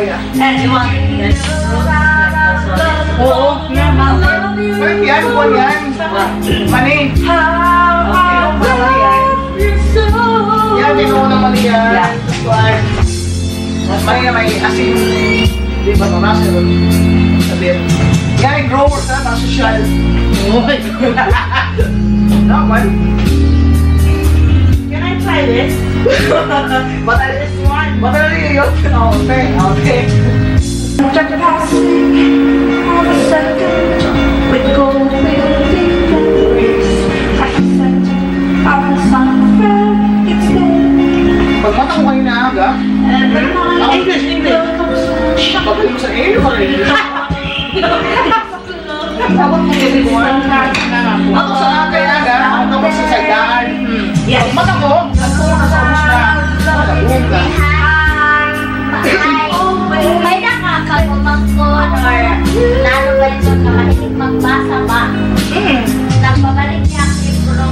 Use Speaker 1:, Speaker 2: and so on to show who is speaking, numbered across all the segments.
Speaker 1: Kaya.
Speaker 2: Oo, naman.
Speaker 1: Ay, yan, buwan yan. Mani. Yan, tinuo ng mali yan. Mali na may asin. Di ba, mamasa yun? Sabihin. Yan, ay growers ha, mga social.
Speaker 2: Oh my God.
Speaker 1: No, man.
Speaker 2: Can I try this?
Speaker 1: But
Speaker 2: This one.
Speaker 1: But I really yun. Okay, okay.
Speaker 2: With gold building memories, like a center of the sunflower, it's there.
Speaker 1: Pag mata ko kayo na aga,
Speaker 2: English.
Speaker 1: pag mo sa iyo, Tawag mo yung reward. Ako sa akin aga, ako sa sagdaan.
Speaker 2: Yes.
Speaker 1: Pag mata ko, ako na sa umusla. Nagbuhog ka.
Speaker 3: May nakakapumangkon or lalo ba ito nakalilig magbasa ba? Nagbabalik niya ang libro.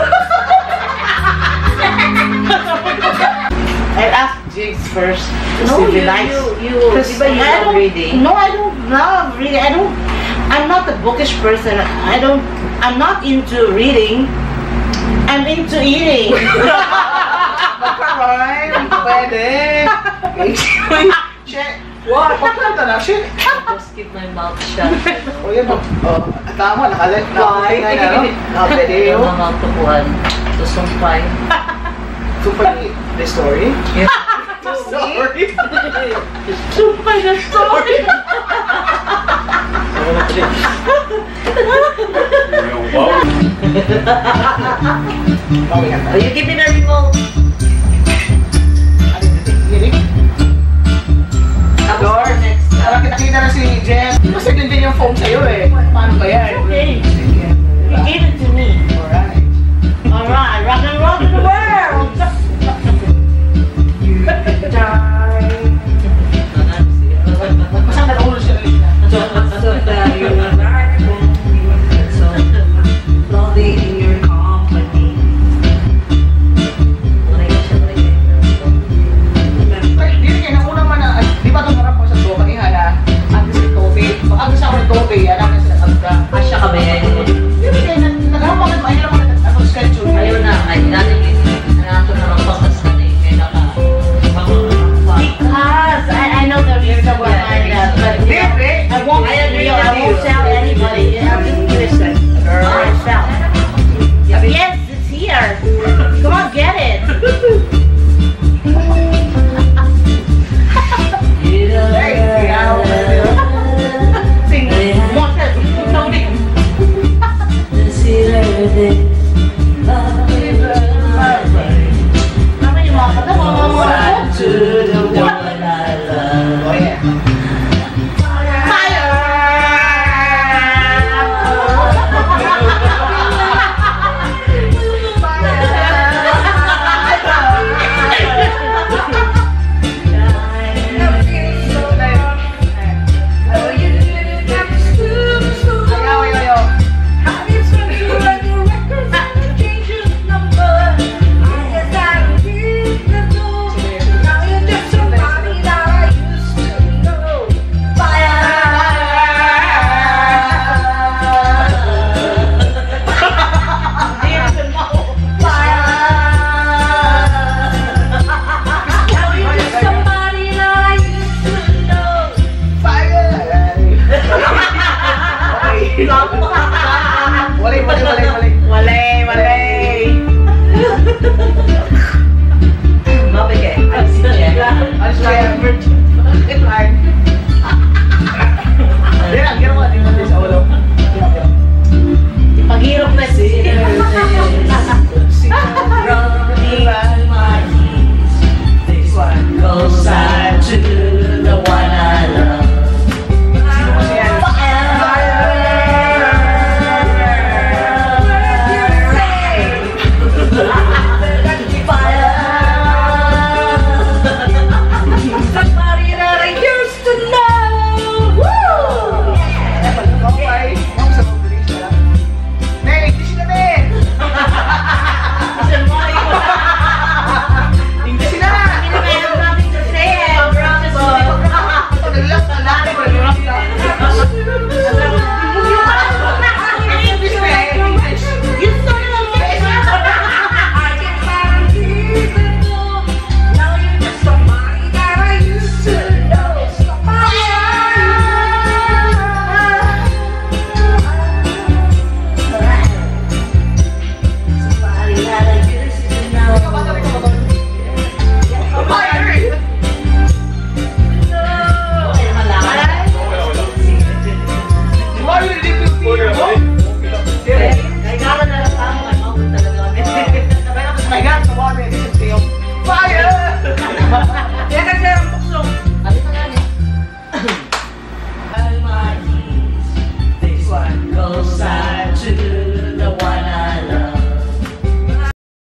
Speaker 2: I'll ask Jigs first.
Speaker 4: No,
Speaker 2: See if he likes.
Speaker 4: you love reading.
Speaker 2: No, I don't love reading. I'm not a bookish person. I'm not into reading. I'm into eating.
Speaker 1: Magkaroon, pwede. Shit. Wow, pagkanta na, shit.
Speaker 4: Just keep my mouth shut.
Speaker 1: O yun, tama, nakalit na. Pwede yun.
Speaker 4: Yung mga tukuhan. Susumpay.
Speaker 1: Super the story.
Speaker 4: Yeah.
Speaker 1: Story.
Speaker 2: Sumpay na story.
Speaker 4: Oh, you give me the remote.
Speaker 1: Door. Parang kita-kita na si Jen. Kasi din yung phone sa'yo eh. Paano ba yan?
Speaker 2: Okay. You gave it to me.
Speaker 1: Alright.
Speaker 2: Alright, rock and roll to the world.
Speaker 1: Masang nag-ulo siya na linya.
Speaker 4: Slowly in your company.
Speaker 1: Hindi rin kayo, nauna man na, di ba ito marap ko sa doka ni Hana? Ang si Toby. Pag ang sa ako ng Toby, yan ang nasa nagagda.
Speaker 4: Asya ka ba yan?
Speaker 1: Hindi rin kayo, naghahapagan mo, ayaw naman ang schedule.
Speaker 4: Ayaw na. Ay, natin nato na lang pakas na eh. Kaya naka.
Speaker 2: Because I know the reason behind that, but you know, I won't tell anybody. I'll just listen for myself. Yes, it's here. Come on, get it. Sing one time. No name. Mama, yung mga kata mo.
Speaker 4: To the one I love.
Speaker 1: Oh yeah. Walay.
Speaker 4: Mabigay.
Speaker 1: Alis siya.